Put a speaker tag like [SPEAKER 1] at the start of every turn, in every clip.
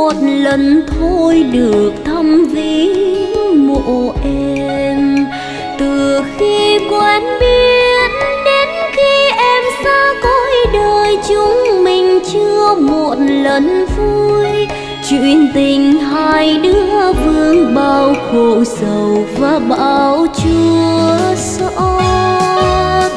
[SPEAKER 1] một lần thôi được thăm viếng mộ em. Từ khi quen biết đến khi em xa cõi đời, chúng mình chưa một lần vui. Chuyện tình hai đứa vương bao khổ sầu và bao chua xót.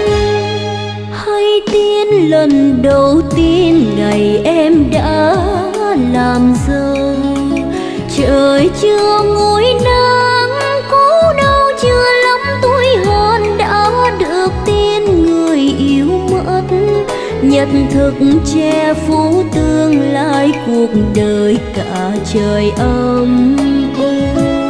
[SPEAKER 1] Hay tin lần đầu tiên ngày em đã làm dâu, trời chưa nguôi nắng, cố đau chưa lắm tuổi hờn đã được tin người yêu mất. Nhật thực che phủ tương lai cuộc đời cả trời âm u.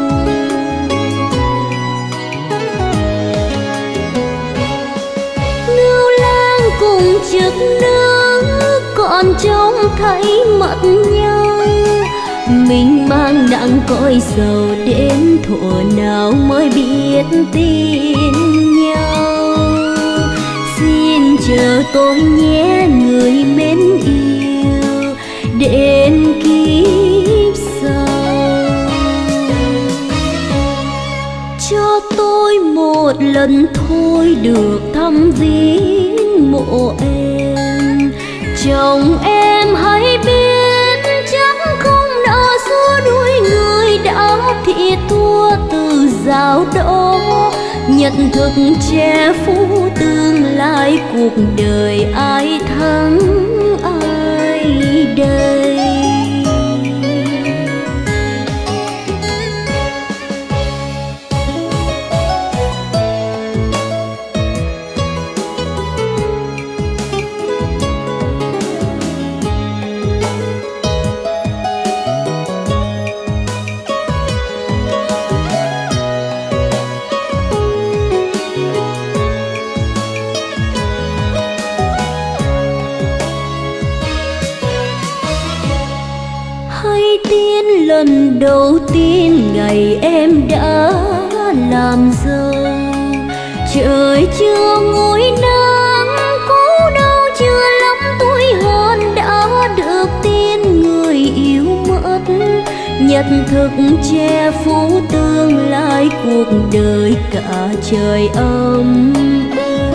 [SPEAKER 1] Ngưu lang cùng chức nữ còn trông thấy mặt nhau, mình mang nặng cõi sầu đến thuở nào mới biết tin nhau. Xin chờ tôi nhé người mến yêu, đến kiếp sau. Cho tôi một lần thôi được thăm viếng mộ em. Chồng em hãy biết chắc không nỡ xua đuổi người đã thiệt thua từ dạo đó. Nhật thực che phủ tương lai cuộc đời ai thắng ai đây. Lần đầu tiên ngày em đã làm dâu, trời chưa nguôi nắng, cố đau chưa lắm tuổi hờn đã được tin người yêu mất. Nhật thực che phủ tương lai cuộc đời cả trời âm u.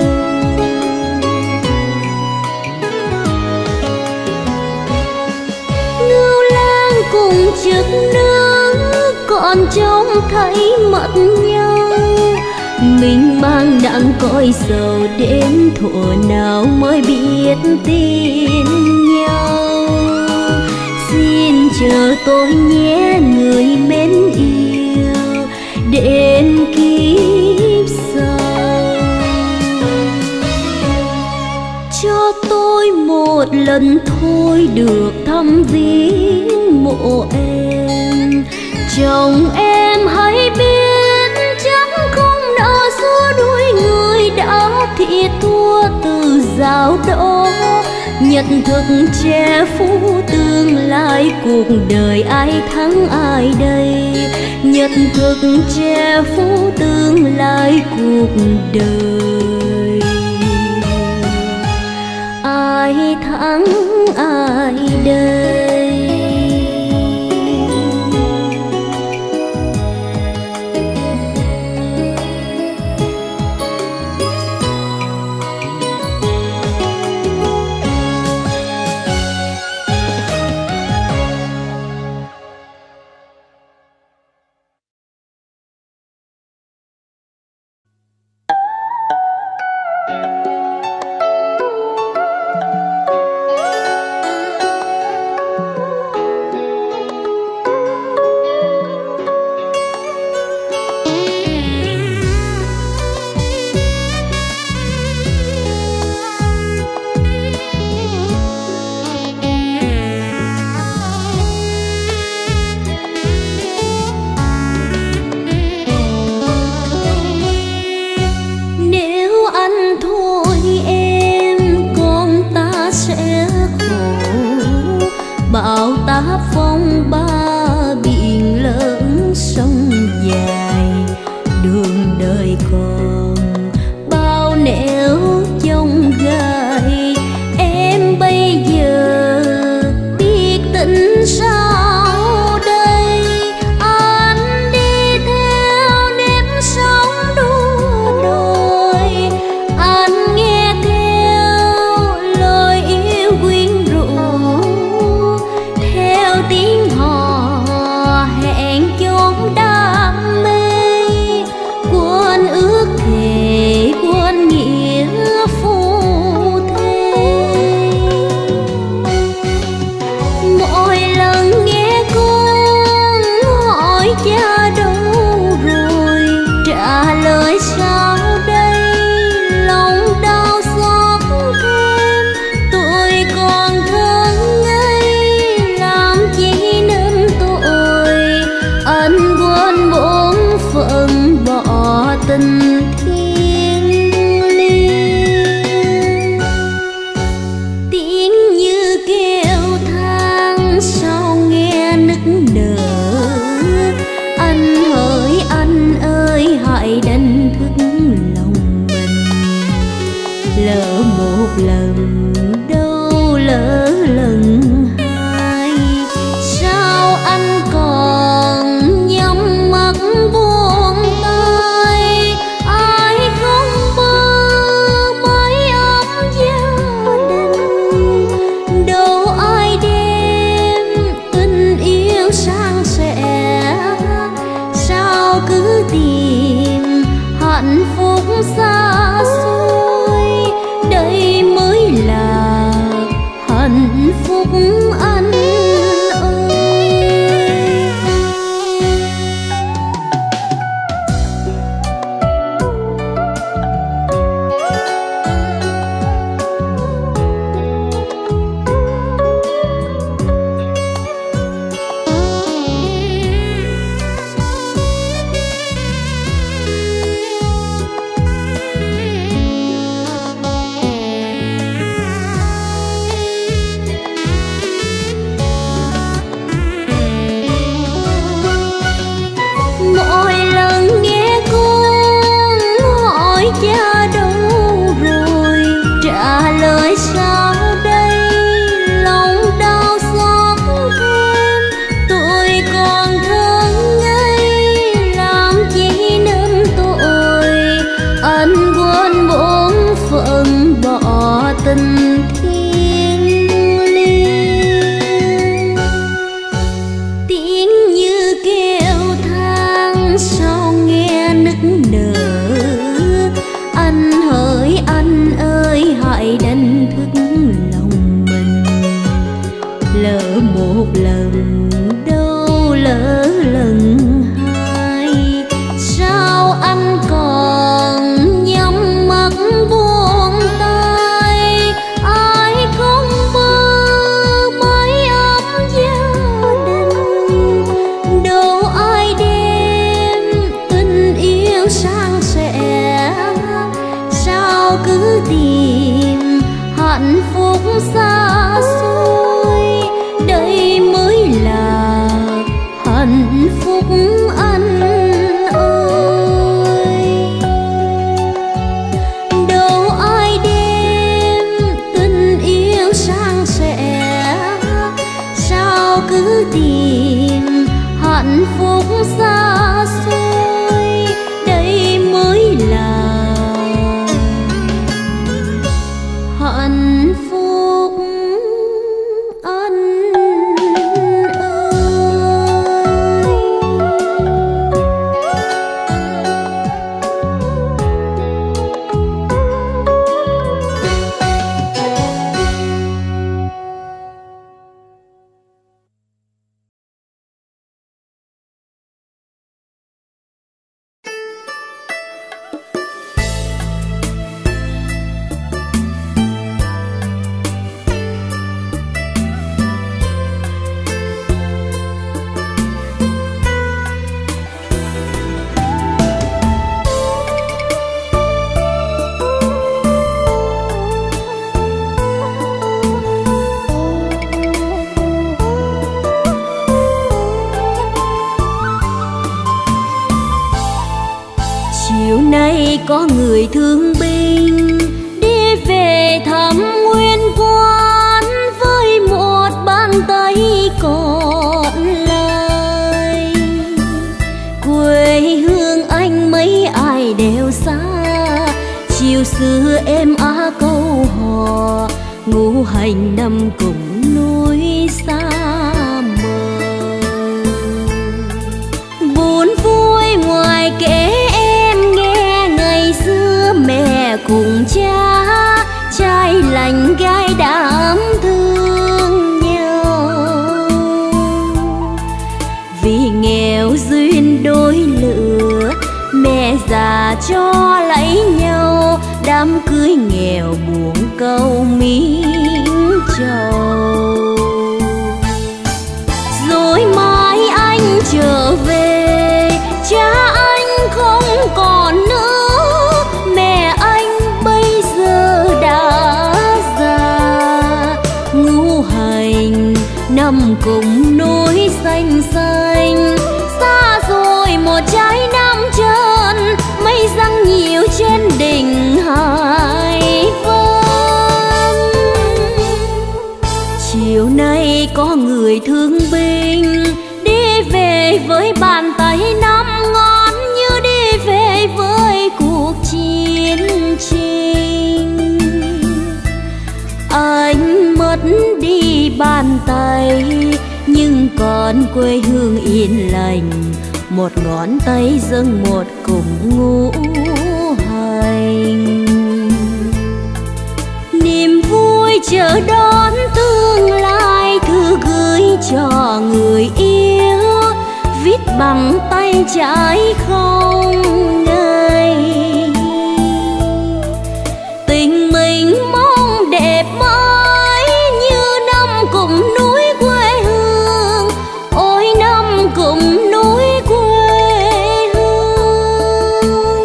[SPEAKER 1] Ngưu lang cùng chức nữ còn trông thấy mặt nhau, mình mang nặng cõi sầu đến thuở nào mới biết tin nhau. Xin chờ tôi nhé người mến yêu, đến kiếp sau. Cho tôi một lần thôi được thăm viếng mộ em. Chồng em hãy biết chắc không nỡ xua đuổi người đã thiệt thua từ dạo đó. Nhật thực che phủ tương lai cuộc đời ai thắng ai đây. Nhật thực che phủ tương lai cuộc đời ai thắng ai đây.
[SPEAKER 2] bão táp phong ba biển lớn sông dài, đường đời còn bao nẻo chông gai. Em bây giờ biết tính sao lỡ một lần đâu lỡ lần hai. Sao anh còn nhắm mắt buông tay, ai không mơ mái ấm gia đình, đâu ai đem tình yêu sang sẻ. Sao cứ tìm hạnh phúc xa xôi, đây mới là hạnh phúc anh ơi. Mỗi lần nghe con hỏi cha đâu rồi, trả lời sao đây, lòng đau xót thêm. Tôi còn thơ ngây làm chi nên tội, anh quên bổn phận bỏ tình thiêng liêng. Tiếng như kêu than sao nghe nức nở, anh hỡi anh ơi hãy đánh thức lòng mình. Lỡ một lần đâu lỡ lần hai, sao anh còn nhắm mắt buông tay, ai không mơ mái ấm gia đình, đâu ai đem tình yêu sang sẻ. Sao cứ tìm hạnh phúc xa xôi, đây mới là hạnh phúc anh ơi. Đâu ai đem tình yêu sang sẻ, sao cứ tìm hạnh phúc xa xôi, đây mới là hạnh phúc anh ơi. Chiều nay có người thương binh đi về thăm nguyên quan, với một bàn tay còn lại. Quê hương anh mấy ai đều xa, chiều xưa em á câu hò, ngũ hành năm cùng núi xa mờ. Buồn vui ngoài kể mẹ cùng cha, trai lành gái đám thương nhau. Vì nghèo duyên đôi lứa, mẹ già cho lấy nhau, đám cưới nghèo buồn câu miếng trầu. Rồi mai anh trở về, cha anh không còn nữa, năm cùng núi xanh xanh. Xa rồi một trái năm trơn, mây răng nhiều trên đỉnh hải.
[SPEAKER 1] tay, nhưng còn quê hương yên lành. Một ngón tay dâng một cùng ngũ hành. Niềm vui chờ đón tương lai, thư gửi cho người yêu, viết bằng tay trái không ngây. Tình mình mong đẹp mãi như năm cùng núi quê hương, ôi năm cùng núi quê hương.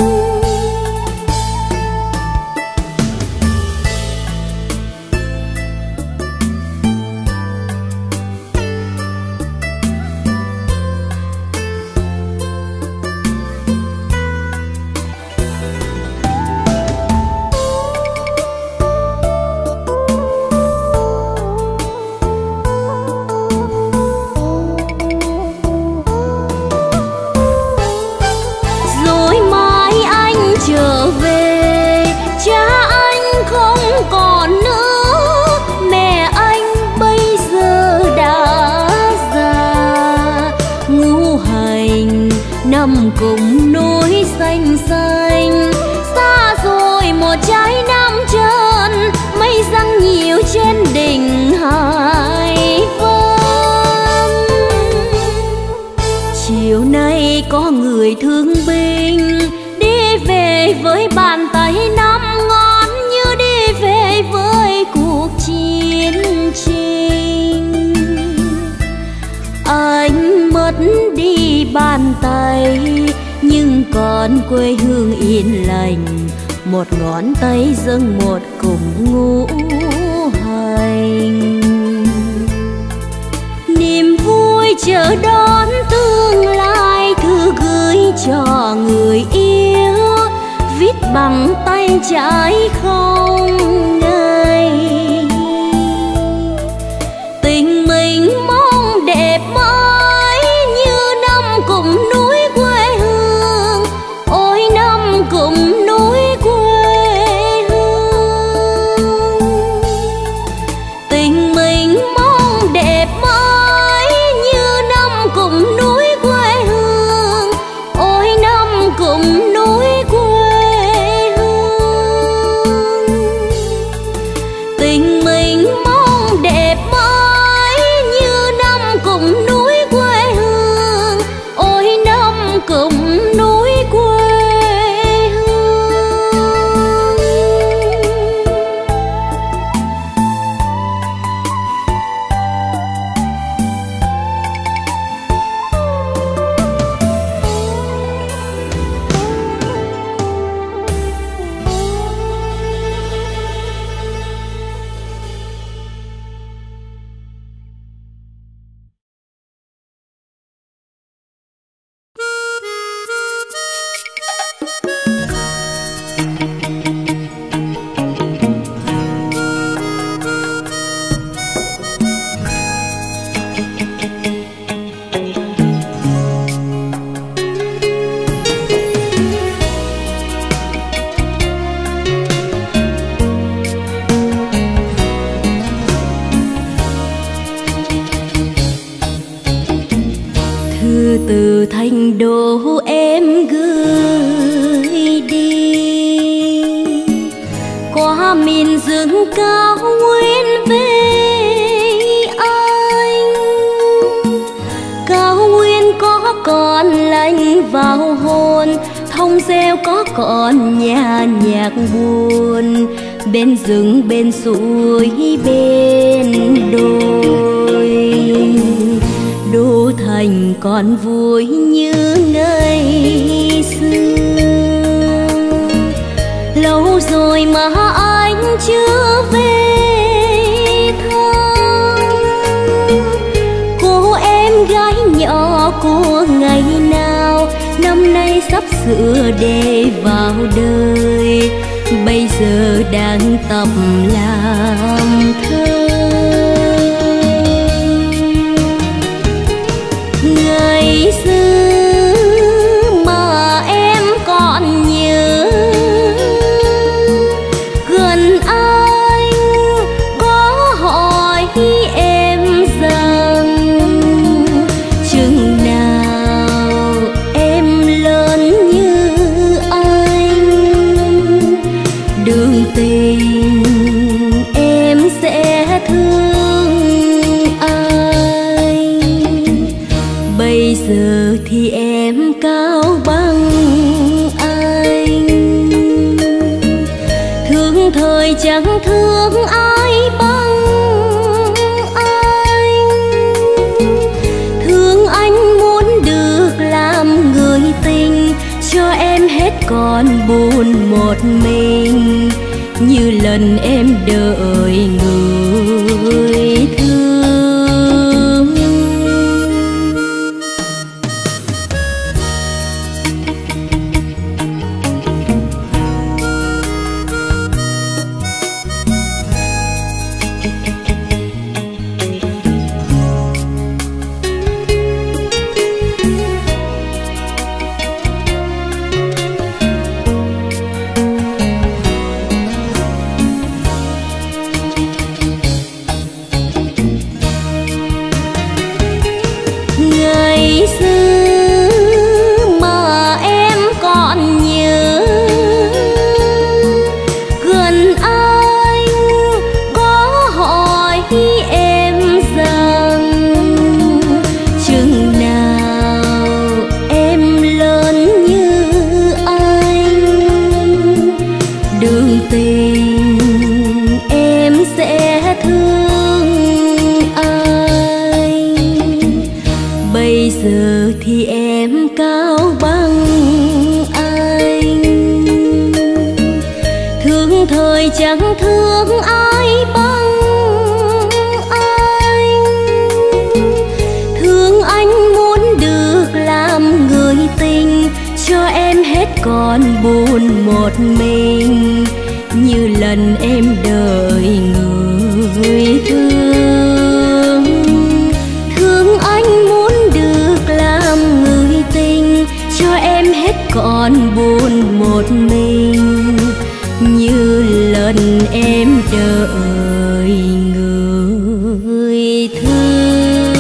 [SPEAKER 1] Năm cùng núi xanh xanh, xa rồi một trái năm trơn, mây răng nhiều trên đỉnh Hải Vân. Chiều nay có người thương binh đi về với bàn tay năm ngón, như đi về với cuộc chiến tranh. Anh mất đi bàn tay, nhưng còn quê hương yên lành. Một ngón tay dâng một cùng ngũ hành. Niềm vui chờ đón tương lai, thư gửi cho người yêu, viết bằng tay trái không ngây. Tình mình mong đẹp mãi như năm cùng núi quê hương, ôi năm cùng núi quê hương. Tình mình mong đẹp mãi như năm cùng núi quê hương, ôi năm cùng núi quê hương. Tình mình mong đẹp mãi như năm cùng núi quê hương, ôi năm cùng núi quê hương. Thư từ Thành Đô em gửi đi, qua miền rừng cao nguyên về anh. Cao nguyên có còn lạnh vào hồn, thông reo có còn nhà nhạc buồn. Bên rừng bên suối bên đồi, Đô Thành còn vui như ngày xưa. Lâu rồi mà anh chưa về thăm cô em gái nhỏ của ngày nào, năm nay sắp sửa để vào đời, bây giờ đang tập làm thơ. Ngày xưa mà em còn nhớ, gần anh có hỏi em đường tình em sẽ thương ai. Bây giờ thì em cao bằng anh, thương thời chẳng thương ai bằng anh. Thương anh muốn được làm người tình, cho em hết còn buồn một mình, như lần em đợi người thương. Ngày xưa mà em còn nhớ, gần anh có hỏi em rằng chừng nào em lớn như anh, đường tình em sẽ thương ai. Bây giờ thì em cao bằng anh, thương thời chẳng thương ai bằng anh. Thương anh muốn được làm người tình, cho em hết còn buồn một mình, như lần em đợi người thương. Thương anh muốn được làm người tình, cho em hết còn buồn một mình, như lần em đợi người thương.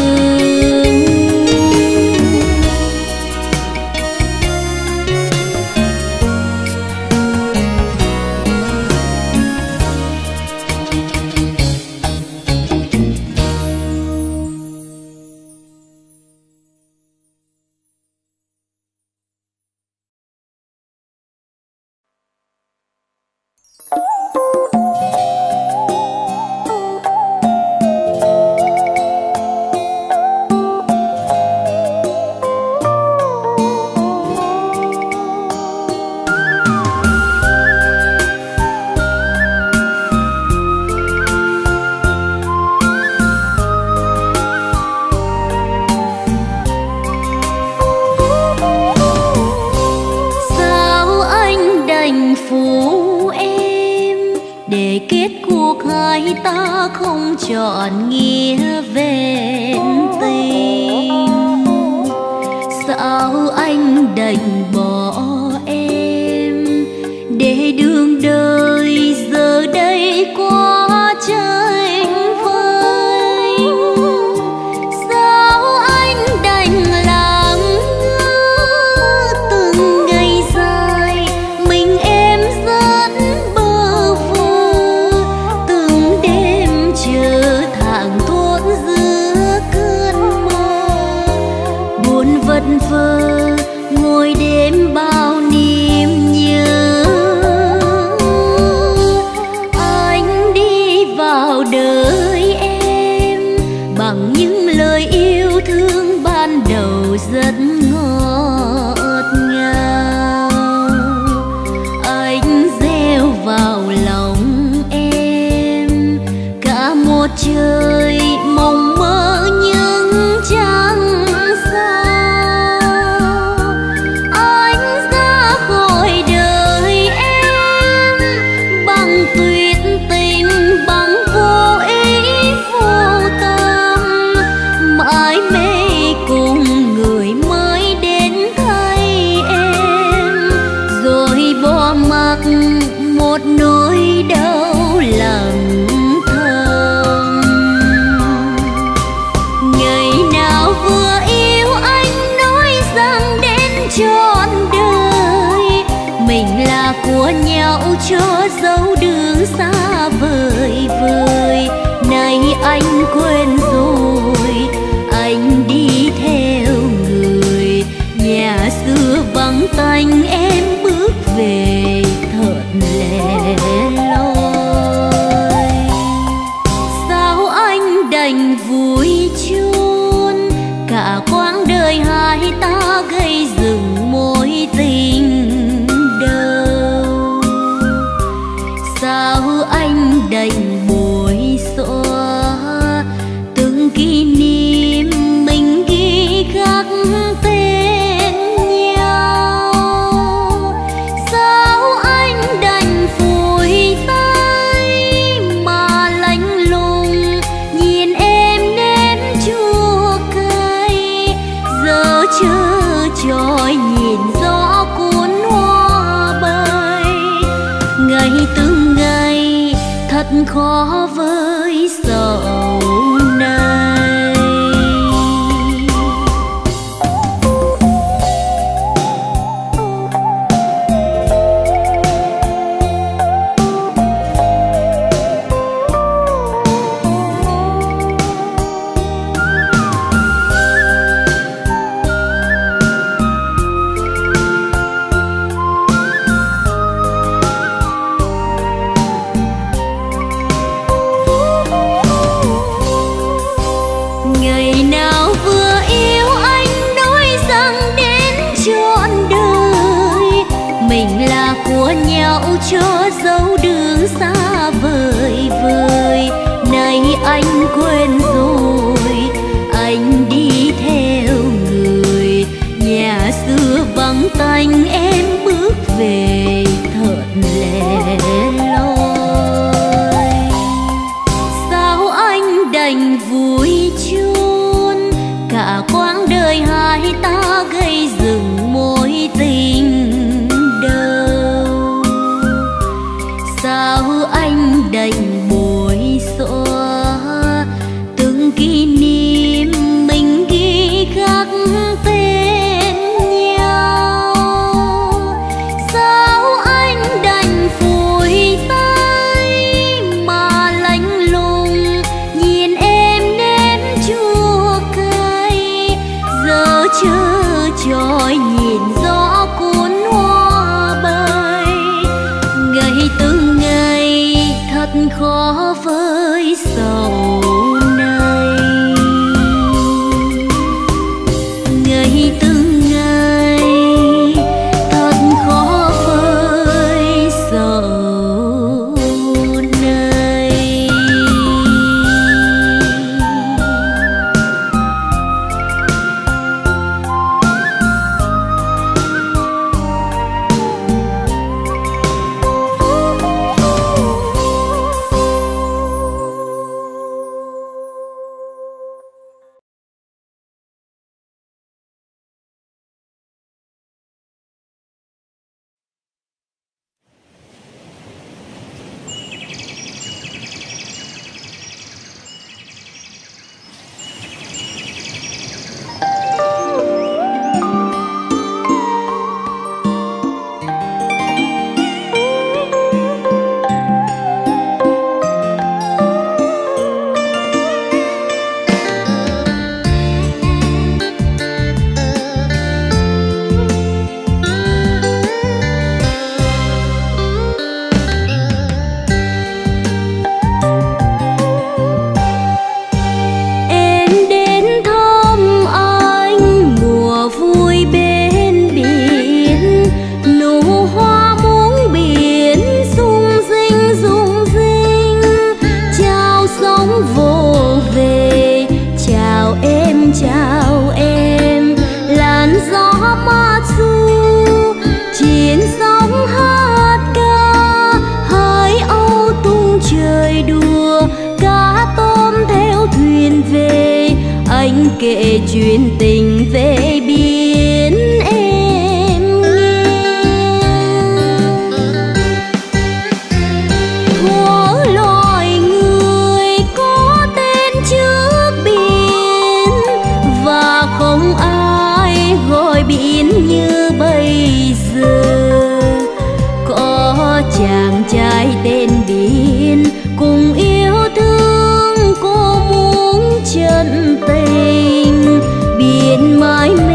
[SPEAKER 1] Ta không chọn nghĩa vẹn tình, sao anh đành bỏ em để đường đời giờ đây quá tranh vênh. Sao anh đành làm ngơ từng ngày dài, mình em rất bơ vơ, từng đêm chờ thảng thốt giữa cơn mơ. Buồn vật vờ ngồi đêm bao anh đành bối xóa từng kỷ niệm mình ghi khắc tên nhau. Sao anh đành phủi tay mà lạnh lùng nhìn em nếm chua cay, giờ chờ trôi nhìn gió cuốn hoa bay. Ngày từng ngày thật khó với sầu này. Ngày nào vừa yêu anh nói rằng đến trọn đời, mình là của nhau cho dấu đường xa vời vời. Nay anh quên rồi, anh đi theo người, nhà xưa vắng tanh em bước về thật lẻ loi. Sao anh đành vui chôn cả quãng đời hai ta gây dựng mối tình đầu? Sao anh đành bối xóa từng kỷ niệm mình ghi khắc tên nhau? Sao anh đành phủi tay mà lạnh lùng nhìn em nếm chua cay, giờ chờ trôi nhìn gió cuốn hoa bay. Ngày từng ngày thật khó với sầu này. Ngày từng ngày thật khó với sầu này. Chào em làn gió mát du, chiến sóng hát ca, hai âu tung trời đùa, cá tôm theo thuyền về. Anh kể chuyện tình về biển em nghe. Thuở loài người có tên trước biển, và không ai gọi biển như bây giờ. Có chàng trai tên biển cùng yêu thương cô muốn chân tình, biển mãi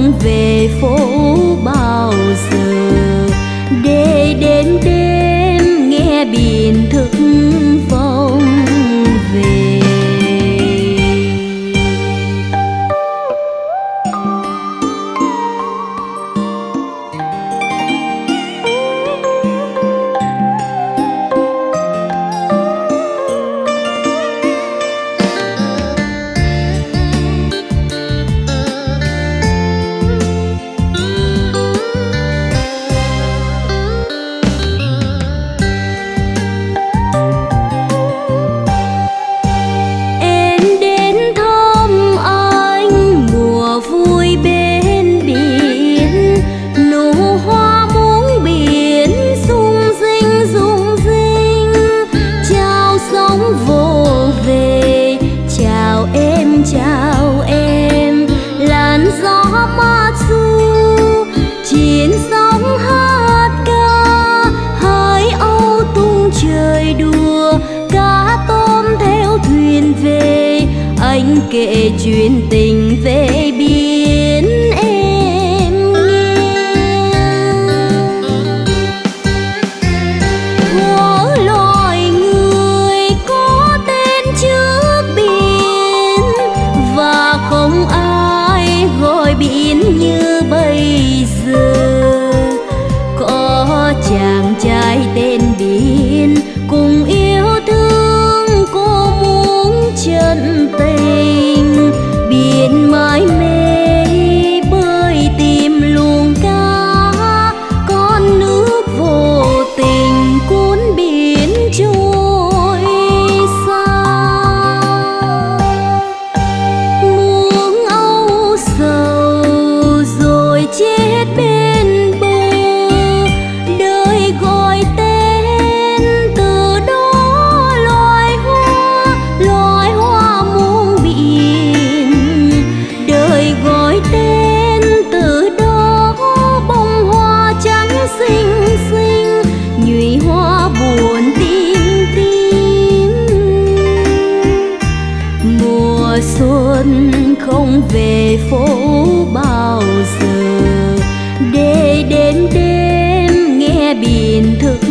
[SPEAKER 1] không về phố bao giờ, để đêm đêm nghe biển thức vọng về. Chào em, làn gió mát du, trên sóng hát ca, hai âu tung trời đùa, cá tôm theo thuyền về, anh kể chuyện tình về biển em nghe. Có loài người có tên trước biển, và không ai gọi biển như bây giờ. Có chàng trai tên biển cùng yêu thương, cô muốn chân tình. Biển mãi mê bơi tìm luồng cá, con nước vô tình cuốn biển trôi xa. Muông âu sầu rồi chết bên bờ, đời gọi tên từ đó loài hoa muôn biển. Đời gọi tên từ đó bông hoa trắng xinh xinh, nhụy hoa buồn tím tím. Mùa xuân không về phố bao giờ, để đêm đêm nghe biển thức